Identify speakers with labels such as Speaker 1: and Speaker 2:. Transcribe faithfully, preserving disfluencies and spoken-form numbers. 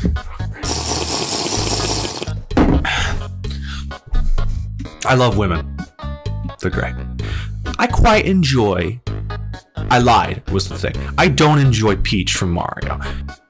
Speaker 1: I love women. They're great. I quite enjoy... I lied, was the thing. I don't enjoy Peach from Mario.